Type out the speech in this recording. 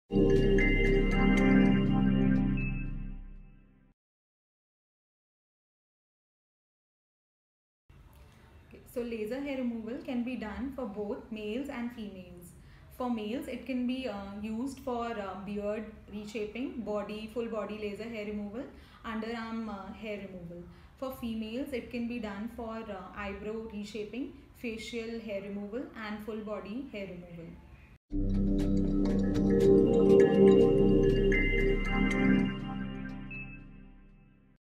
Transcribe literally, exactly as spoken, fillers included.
So laser hair removal can be done for both males and females. For males, it can be uh, used for uh, beard reshaping, body, full body laser hair removal, underarm uh, hair removal. For females, it can be done for uh, eyebrow reshaping, facial hair removal and full body hair removal.